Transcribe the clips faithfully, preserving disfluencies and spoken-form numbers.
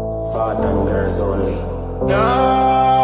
Spartan girls only. Yeah.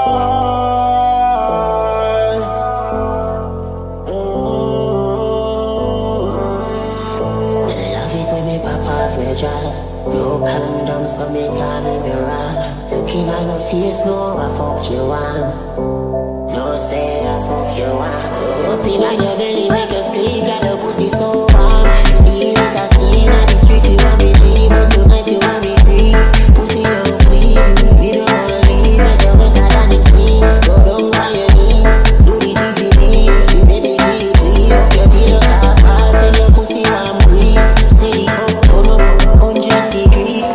Love it when me pop off my jaws. No condom, so me can't be wrong. Looking at your face, no, I fuck you want. No say I fuck you want. Up in your belly, make you scream. Got your pussy so warm. Feel it a steam on the street. You want me dream, but tonight you want me free. Pussy no free. We don't wanna leave, make you wetter than the sea. Go down on your knees, do the thing for me. If you make me feel please, your till start passing. Your pussy want breeze. Steady fuck, turn up hundred degrees.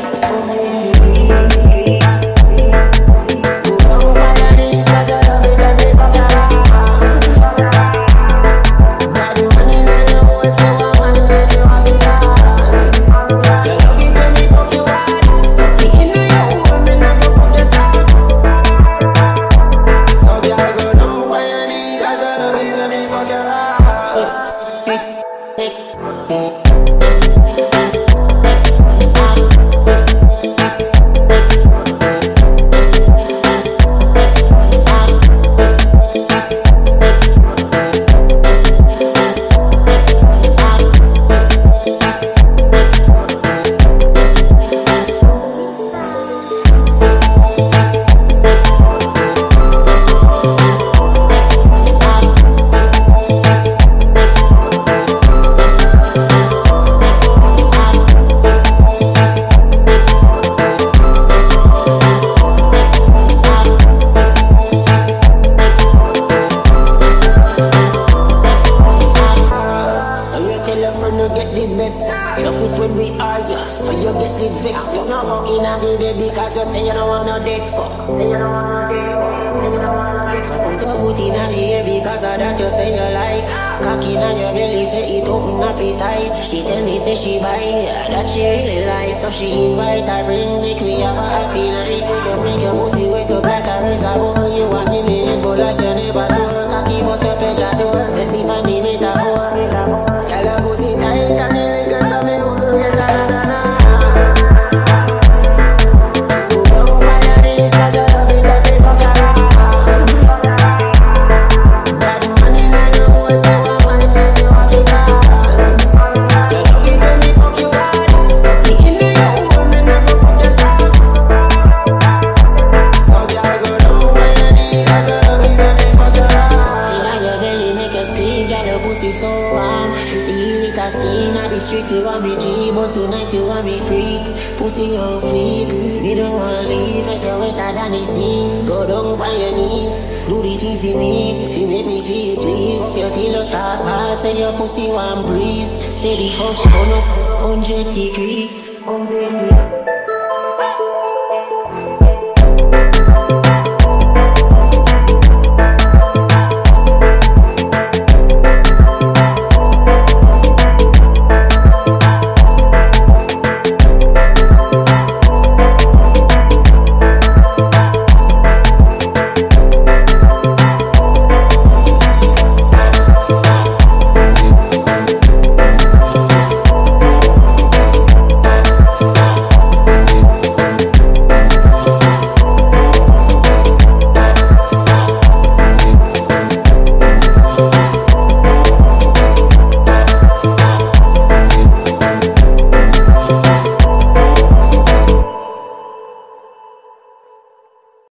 Go down on your knees, 'cause I love it and me fuck around. Got the money and you always say I want it and you have it all. You love it when me fuck you hard. But the inner you want me not go fuck yourself. So girl, go down on your knees, 'cause I love it and me fuck you hard. Enough it when we argue, so you get the vex. You not fucking on the baby, cause you say you don't want no dead fuck. So put your foot in the air because of that you say you like. Cocky on your belly, say it open up it tight. She tell me say she buy me, that she really like. So she invite her friend, make we have a happy night. Don't make your pussy wet up like a reservoir. You want me head, but like you never told. Cocky bust your pleasure door, let me find the metaphor. Tell her pussy tight and the liquor so me won't get another. Go down on your knees 'cause you love it and me fuck around. Got the money and you always say I want it and you have it all. You love it when me fuck you hard. But the inner you want me not go fuck yourself. So girl, go down on your knees 'cause you love it and me fuck around. Inna your belly make you scream, got your pussy so warm. Feel it a stain on the street, you want me dream, but tonight you want me freak. Pussy on fleek, we don't wanna leave, make you wetter than the sea. Go down on your knees, do the thing for me. If you make me feel please, your till you start passing, your pussy want breeze. Steady fuck, turn up hundred degrees.